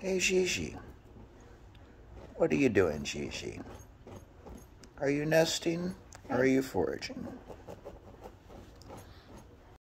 Hey GiGi, what are you doing, GiGi? Are you nesting or are you foraging?